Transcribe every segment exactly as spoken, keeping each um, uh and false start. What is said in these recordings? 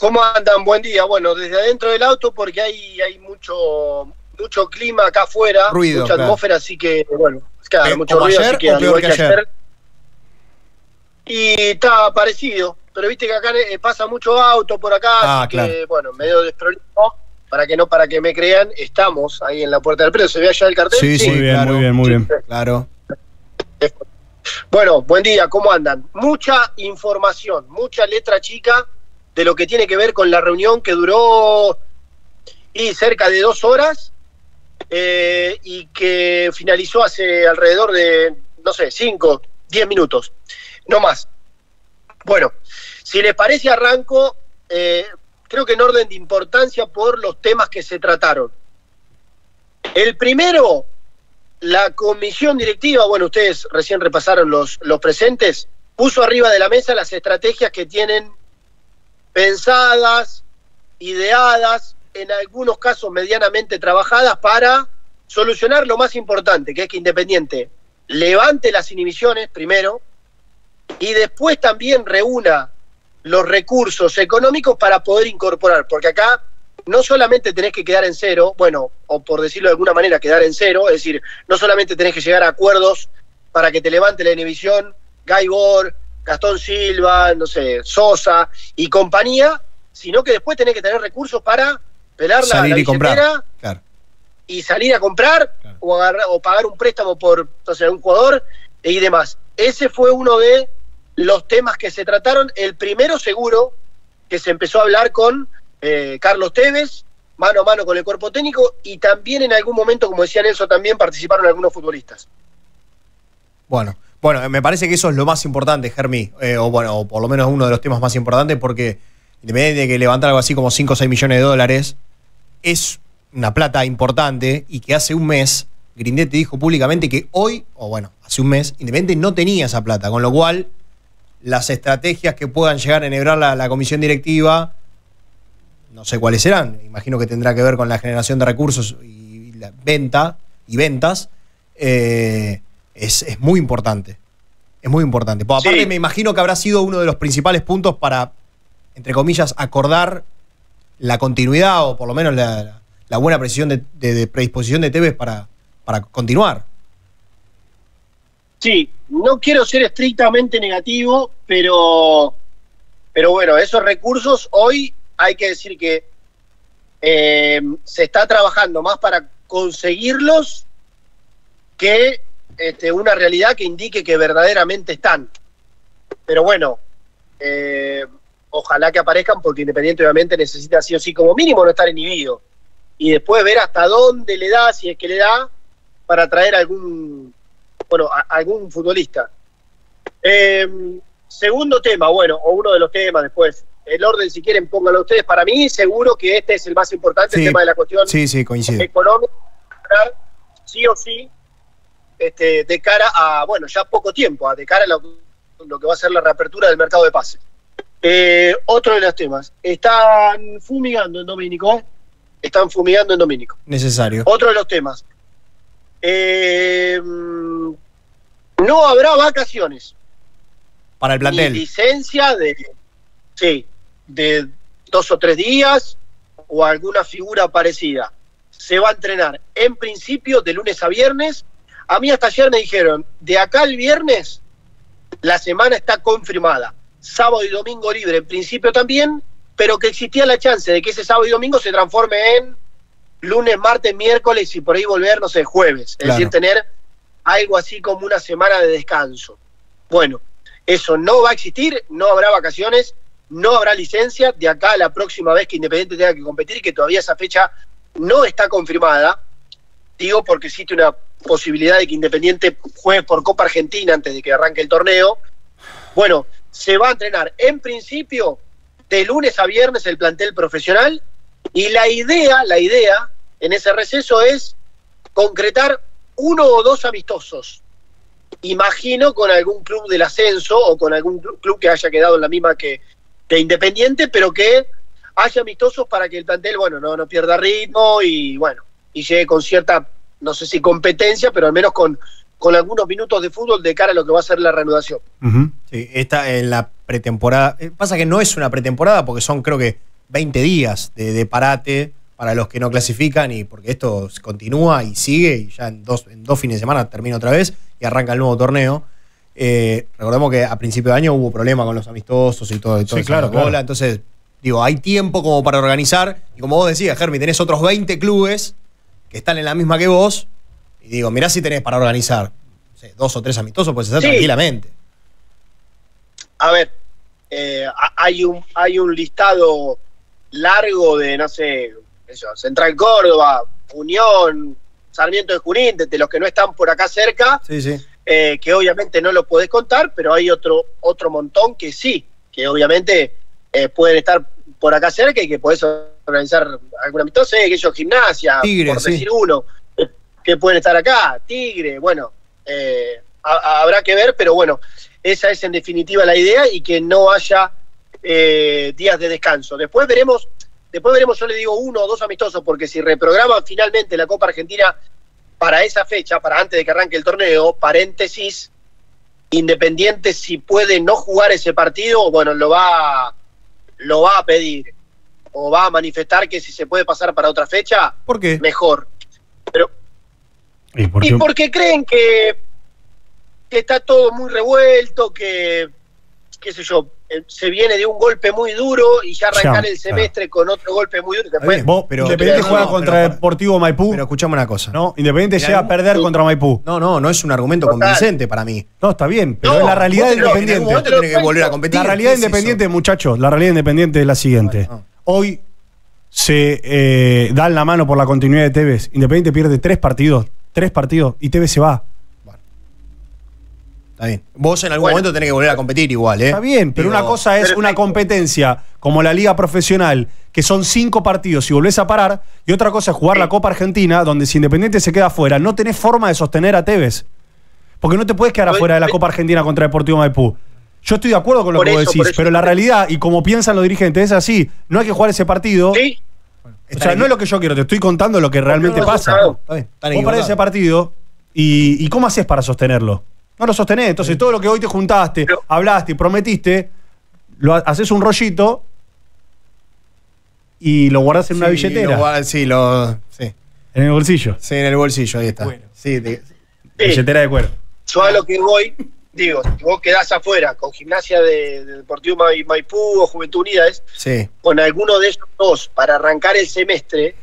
¿Cómo andan? Buen día. Bueno, desde adentro del auto porque hay, hay mucho, mucho clima acá afuera, ruido, mucha claro. atmósfera, así que, bueno, claro, Eh, mucho ruido, así que o al peor igual que que ayer. ayer. Y está parecido, pero viste que acá eh, pasa mucho auto por acá, Ah, así claro. que, bueno, medio desprolijo, para que no, para que me crean, estamos ahí en la Puerta del Predio. ¿Se ve allá el cartel? Sí, sí, Muy bien, claro. muy bien, muy bien. Claro. Bueno, buen día, ¿cómo andan? Mucha información, mucha letra chica de lo que tiene que ver con la reunión que duró y cerca de dos horas eh, y que finalizó hace alrededor de, no sé, cinco, diez minutos, no más. Bueno, si les parece arranco, eh, creo que en orden de importancia por los temas que se trataron. El primero, la comisión directiva, bueno, ustedes recién repasaron los, los presentes, puso arriba de la mesa las estrategias que tienen pensadas, ideadas, en algunos casos medianamente trabajadas para solucionar lo más importante, que es que Independiente levante las inhibiciones primero y después también reúna los recursos económicos para poder incorporar, porque acá no solamente tenés que quedar en cero, bueno, o por decirlo de alguna manera, quedar en cero, es decir, no solamente tenés que llegar a acuerdos para que te levante la inhibición, Gaibor, Gastón Silva, no sé, Sosa y compañía, sino que después tenés que tener recursos para pelar la, Salir la y comprar. billetera Claro. y salir a comprar, Claro. o, agarrar, o pagar un préstamo por, no sé, un jugador y demás. Ese fue uno de los temas que se trataron. El primero seguro que se empezó a hablar con eh, Carlos Tevez, mano a mano con el cuerpo técnico, y también en algún momento, como decía Nelson, también participaron algunos futbolistas. Bueno, bueno, me parece que eso es lo más importante, Germi, eh, o bueno, o por lo menos uno de los temas más importantes, porque independientemente de que levantar algo así como cinco o seis millones de dólares, es una plata importante y que hace un mes Grindetti dijo públicamente que hoy, o bueno, hace un mes, Independiente no tenía esa plata, con lo cual las estrategias que puedan llegar a enhebrar la, la comisión directiva, no sé cuáles serán, imagino que tendrá que ver con la generación de recursos y la venta y ventas, eh, es, es muy importante. Es muy importante. Pues aparte, Sí. me imagino que habrá sido uno de los principales puntos para, entre comillas, acordar la continuidad o por lo menos la, la, la buena precisión de, de, de predisposición de Tevez para, para continuar. Sí, no quiero ser estrictamente negativo, pero, pero bueno, esos recursos hoy hay que decir que eh, se está trabajando más para conseguirlos que este, una realidad que indique que verdaderamente están. Pero bueno, eh, ojalá que aparezcan, porque Independiente obviamente necesita sí o sí como mínimo no estar inhibido. Y después ver hasta dónde le da, si es que le da, para traer algún, bueno, a, algún futbolista. Eh, segundo tema, bueno, o uno de los temas después. El orden, si quieren, pónganlo ustedes. Para mí, seguro que este es el más importante, Sí, el tema de la cuestión sí, sí, coincido. económica, sí o sí, este, de cara a, bueno, ya poco tiempo, a de cara a lo, lo que va a ser la reapertura del mercado de pases. Eh, otro de los temas, están fumigando en Domínico, ¿eh? Están fumigando en Domínico. Necesario. Otro de los temas, eh, no habrá vacaciones. Para el plantel. Ni licencia de, sí, de dos o tres días o alguna figura parecida. Se va a entrenar en principio de lunes a viernes. A mí hasta ayer me dijeron, de acá al viernes la semana está confirmada. Sábado y domingo libre en principio también, pero que existía la chance de que ese sábado y domingo se transforme en lunes, martes, miércoles y por ahí volver, no sé, jueves. Es Claro. decir, tener algo así como una semana de descanso. Bueno, eso no va a existir, no habrá vacaciones, no habrá licencia de acá a la próxima vez que Independiente tenga que competir, que todavía esa fecha no está confirmada. Digo porque existe una posibilidad de que Independiente juegue por Copa Argentina antes de que arranque el torneo. Bueno, se va a entrenar en principio de lunes a viernes el plantel profesional y la idea, la idea en ese receso es concretar uno o dos amistosos. Imagino con algún club del ascenso o con algún club que haya quedado en la misma que, que Independiente, pero que haya amistosos para que el plantel, bueno, no, no pierda ritmo y bueno, y llegue con cierta, no sé si competencia, pero al menos con, con algunos minutos de fútbol de cara a lo que va a ser la reanudación. Uh-huh. Sí, está en la pretemporada. Pasa que no es una pretemporada porque son, creo que, veinte días de, de parate para los que no clasifican, y porque esto continúa y sigue, y ya en dos, en dos fines de semana termina otra vez y arranca el nuevo torneo. Eh, recordemos que a principio de año hubo problema con los amistosos y todo, y todo sí, claro, bola, claro. Entonces, digo, hay tiempo como para organizar, y como vos decías, Germi, tenés otros veinte clubes que están en la misma que vos, y digo, mirá si tenés para organizar, no sé, dos o tres amistosos, puedes hacer Sí. tranquilamente. A ver, eh, hay, un, hay un listado largo de, no sé, eso, Central Córdoba, Unión, Sarmiento de Junín, de, de los que no están por acá cerca, Sí, sí. eh, que obviamente no lo podés contar, pero hay otro, otro montón que sí, que obviamente eh, pueden estar por acá cerca y que podés organizar algún amistoso, eh, que ellos Gimnasia, Tigre, por sí. decir uno, eh, que pueden estar acá, Tigre, bueno, eh, a, a, habrá que ver, pero bueno, esa es en definitiva la idea, y que no haya eh, días de descanso. Después veremos, después veremos, yo le digo uno o dos amistosos, porque si reprograman finalmente la Copa Argentina para esa fecha, para antes de que arranque el torneo, paréntesis, Independiente, si puede no jugar ese partido, bueno, lo va, lo va a pedir, o va a manifestar que si se puede pasar para otra fecha, ¿Por qué? mejor. Pero, ¿Y por y qué? porque creen que, que está todo muy revuelto, que, qué sé yo, eh, se viene de un golpe muy duro y ya arrancar Ya, el semestre con otro golpe muy duro. Está Después, bien. Vos, Pero- Independiente pero- juega no, contra pero- Deportivo Maipú, Pero escuchame una cosa. ¿no? Independiente Mirá, llega a perder sí. contra Maipú. No, no, no es un argumento Total. convincente para mí. No, está bien, pero No, es la realidad vos de te lo- En algún momento Independiente. tenés que volver a competir. La realidad ¿Qué de es eso? Independiente, muchachos, la realidad de Independiente es la siguiente. Bueno, Hoy se eh, dan la mano por la continuidad de Tevez. Independiente pierde tres partidos, tres partidos, y Tevez se va. Está bien. Vos en algún Bueno. momento tenés que volver a competir igual, ¿eh? Está bien, pero Digo, una cosa es perfecto. una competencia como la Liga Profesional, que son cinco partidos y volvés a parar, y otra cosa es jugar Sí. la Copa Argentina, donde si Independiente se queda afuera, no tenés forma de sostener a Tevez. Porque no te puedes quedar Pues- afuera de la Copa Argentina contra Deportivo Maipú. Yo estoy de acuerdo con lo Por que vos eso, decís, por eso. pero la realidad, y como piensan los dirigentes, es así. No hay que jugar ese partido. sí, O sea, no es lo que yo quiero, te estoy contando lo que realmente no, pasa. claro. Está bien, están Vos perdés ese equivocados. partido y, y ¿cómo haces para sostenerlo? No lo sostenés. Entonces, todo lo que hoy te juntaste, Pero- hablaste y prometiste, lo ha- haces un rollito y lo guardás en una Sí, billetera, lo guarda- sí, lo, sí. en el bolsillo. Sí, en el bolsillo, ahí está. Bueno. Sí, de- sí. Billetera de cuero. Yo a lo que voy, digo, si vos quedás afuera con Gimnasia de, de Deportivo Ma- Maipú o Juventud Unida, es, sí. con alguno de esos dos para arrancar el semestre,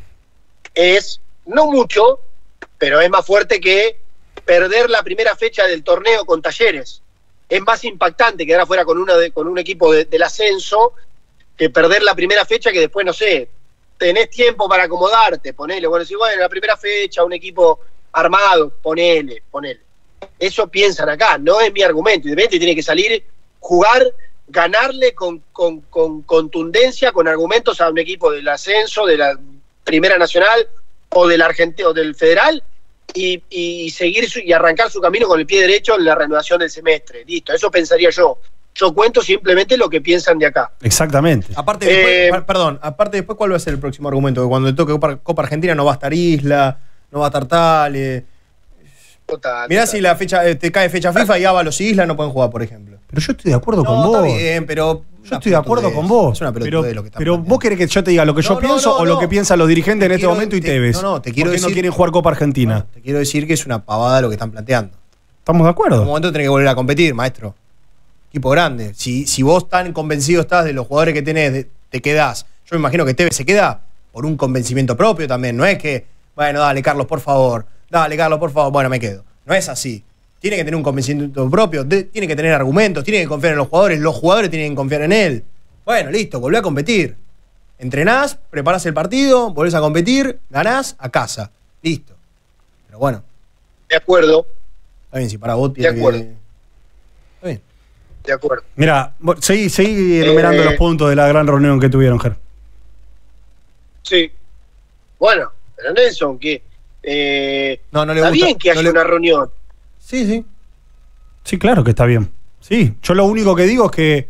es no mucho, pero es más fuerte que perder la primera fecha del torneo con Talleres. Es más impactante quedar afuera con, una de, con un equipo de- del ascenso que perder la primera fecha, que después, no sé, tenés tiempo para acomodarte, ponele. Bueno, si bueno, la primera fecha, un equipo armado, ponele, ponele. Eso piensan acá, no es mi argumento. Independiente tiene que salir, jugar, ganarle con, con, con contundencia, con argumentos a un equipo del ascenso, de la Primera Nacional o del Argentino o del Federal, y, y seguir su, y arrancar su camino con el pie derecho en la renovación del semestre. Listo, eso pensaría yo. Yo cuento simplemente lo que piensan de acá. Exactamente. Aparte, después, Eh, per- perdón, aparte después, ¿cuál va a ser el próximo argumento? Que cuando toque Copa, Copa Argentina no va a estar Isla, no va a estar tal. eh. Total, Mirá total. si la fecha, eh, te cae fecha FIFA y Ábalos y Isla no pueden jugar, por ejemplo. Pero yo estoy de acuerdo con No, vos. está bien, pero. Yo estoy de acuerdo con vos. Es una pero pelotudez lo que están pero planteando. vos querés que yo te diga lo que yo No, no, pienso no, o lo no. que piensan los dirigentes Te en este quiero- momento y te- Tevez. no, no, te quiero ¿Por qué no decir- quieren jugar Copa Argentina? Bueno, te quiero decir que es una pavada lo que están planteando. ¿Estamos de En un acuerdo? momento tenés que volver a competir, maestro. Equipo grande. Si, si vos tan convencido estás de los jugadores que tenés, de- te quedás. Yo me imagino que Tevez se queda por un convencimiento propio también. No es que, bueno, dale, Carlos, por favor. Dale, Carlos, por favor. Bueno, me quedo. No es así. Tiene que tener un convencimiento propio, de- tiene que tener argumentos, tiene que confiar en los jugadores, los jugadores tienen que confiar en él. Bueno, listo, volvé a competir. Entrenás, preparás el partido, volvés a competir, ganás, a casa. Listo. Pero bueno, De acuerdo, está bien, si para vos tiene De acuerdo. que. Está bien. de acuerdo. Mira, vos- seguí, seguí enumerando Eh, los puntos de la gran reunión que tuvieron, Ger. Sí. Bueno, pero Nelson, que eh, No, no le está gusta, bien que no haya le- una reunión. Sí, sí. Sí, claro que está bien. Sí, yo lo único que digo es que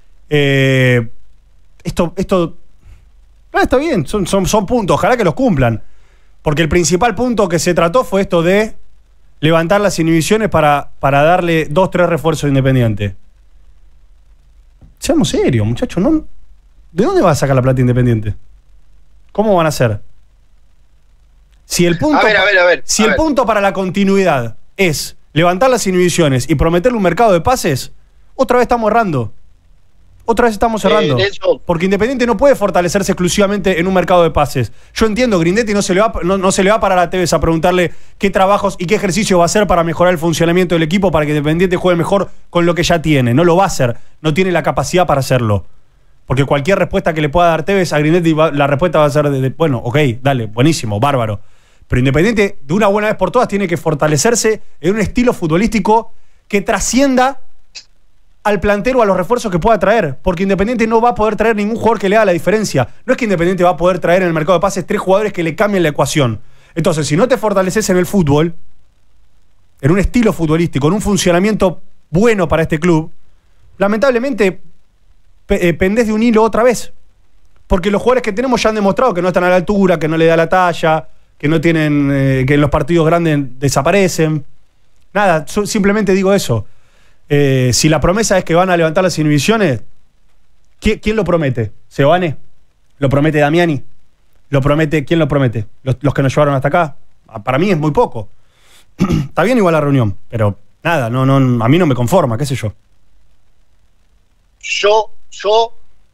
eh, esto, esto ah, está bien, son, son, son puntos, ojalá que los cumplan. Porque el principal punto que se trató fue esto de levantar las inhibiciones para, para darle dos, tres refuerzos independientes. Seamos serios, muchachos, no, ¿De dónde va a sacar la plata Independiente? ¿Cómo van a hacer? Si el punto, a ver, a ver, a ver, si a el ver. punto para la continuidad es levantar las inhibiciones y prometerle un mercado de pases, otra vez estamos errando. Otra vez estamos cerrando. Eh, Nelson. Porque Independiente no puede fortalecerse exclusivamente en un mercado de pases. Yo entiendo, Grindetti no se le va, no, no se le va a parar a Tevez a preguntarle qué trabajos y qué ejercicio va a hacer para mejorar el funcionamiento del equipo para que Independiente juegue mejor con lo que ya tiene. No lo va a hacer. No tiene la capacidad para hacerlo. Porque cualquier respuesta que le pueda dar Tevez a Grindetti, va, la respuesta va a ser de, de, bueno, ok, dale, buenísimo, bárbaro. Pero Independiente, de una buena vez por todas, tiene que fortalecerse en un estilo futbolístico que trascienda al plantero o a los refuerzos que pueda traer, porque Independiente no va a poder traer ningún jugador que le haga la diferencia. No es que Independiente va a poder traer en el mercado de pases tres jugadores que le cambien la ecuación. Entonces, si no te fortaleces en el fútbol, en un estilo futbolístico, en un funcionamiento bueno para este club, lamentablemente pe- eh, pendés de un hilo otra vez. Porque los jugadores que tenemos ya han demostrado que no están a la altura, que no le da la talla, que no tienen, eh, que en los partidos grandes desaparecen. Nada, so- simplemente digo eso. Eh, si la promesa es que van a levantar las inhibiciones, ¿quién, quién lo promete? ¿Sebane? ¿Lo promete Damiani? ¿Lo promete? ¿Quién lo promete? ¿Los, los que nos llevaron hasta acá? Para mí es muy poco. Está bien igual la reunión, pero nada, no, no, a mí no me conforma, qué sé yo. Yo, yo,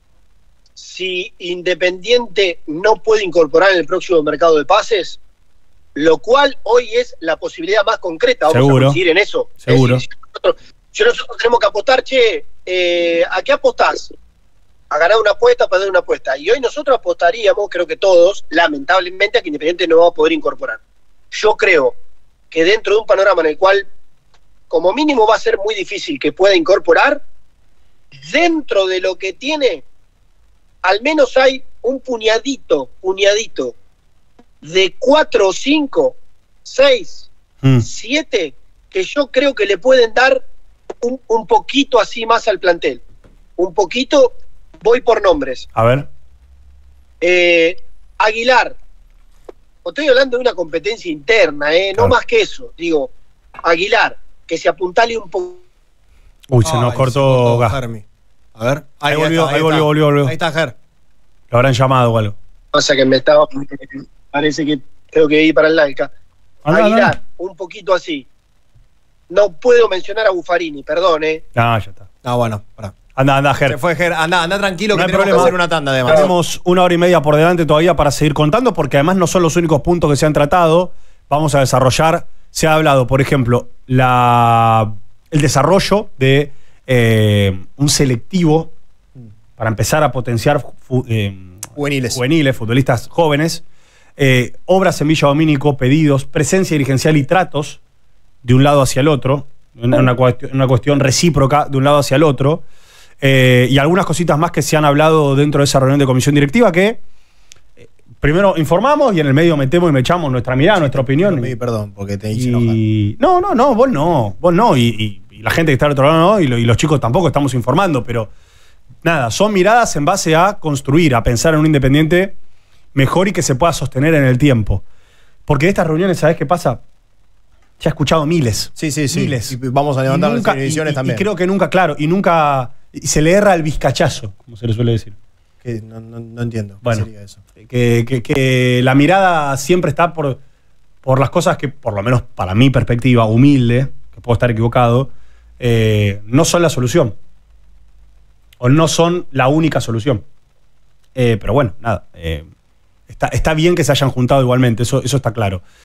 si Independiente no puede incorporar en el próximo mercado de pases, lo cual hoy es la posibilidad más concreta, vamos Seguro. a coincidir en eso. Seguro. Es decir, si nosotros, si nosotros tenemos que apostar, che, eh, ¿a qué apostás? A ganar una apuesta, a perder una apuesta. Y hoy nosotros apostaríamos, creo que todos, lamentablemente, a que Independiente no va a poder incorporar. Yo creo que dentro de un panorama en el cual, como mínimo, va a ser muy difícil que pueda incorporar, dentro de lo que tiene, al menos hay un puñadito, puñadito, de cuatro, cinco, seis, Mm. siete, que yo creo que le pueden dar un, un poquito así más al plantel. Un poquito, voy por nombres. A ver. Eh, Aguilar, estoy hablando de una competencia interna, eh, Claro. no más que eso. Digo, Aguilar, que se apuntale un poco. Uy, se nos Ay, cortó gas. Germi. A ver. Ahí volvió, está, ahí volvió, está. volvió, volvió. Ahí está, Ger. Lo habrán llamado o algo. Pasa que me estaba. Parece que tengo que ir para el Laica. Andá, Aguilar, andá. un poquito así. No puedo mencionar a Buffarini, perdón, eh. Ah, ya está. Ah, bueno, pará. Anda, anda, Ger. Se fue Ger. Anda, anda tranquilo No que hay tenemos problema. que hacer una tanda además. Tenemos una hora y media por delante todavía para seguir contando, porque además no son los únicos puntos que se han tratado. Vamos a desarrollar. Se ha hablado, por ejemplo, la, el desarrollo de eh, un selectivo para empezar a potenciar fu- eh, Juveniles. juveniles, futbolistas jóvenes, eh, obras en Villa Domínico, pedidos, presencia dirigencial y tratos de un lado hacia el otro, una, una cuestión, una cuestión recíproca de un lado hacia el otro, eh, y algunas cositas más que se han hablado dentro de esa reunión de comisión directiva que eh, primero informamos y en el medio metemos y me echamos nuestra mirada, nuestra opinión. Pedí perdón porque te hice enojar. Y, no, no, no, vos no, vos no, y, y- y la gente que está al otro lado no, y, lo- y los chicos tampoco estamos informando, pero nada, son miradas en base a construir, a pensar en un Independiente mejor y que se pueda sostener en el tiempo. Porque de estas reuniones, ¿sabés qué pasa? Ya he escuchado miles. Sí, sí, sí. Miles. Y vamos a levantar Y nunca- las inhibiciones y- y- también. Y creo que nunca, claro, y nunca. Y se le erra el vizcachazo, como se le suele decir. Que no, no- no entiendo. Bueno. ¿Qué sería eso? Que, que- que la mirada siempre está por, por las cosas que, por lo menos para mi perspectiva, humilde, que puedo estar equivocado, eh, no son la solución. O no son la única solución. Eh, pero bueno, nada. eh, está, está bien que se hayan juntado igualmente, eso, eso está claro.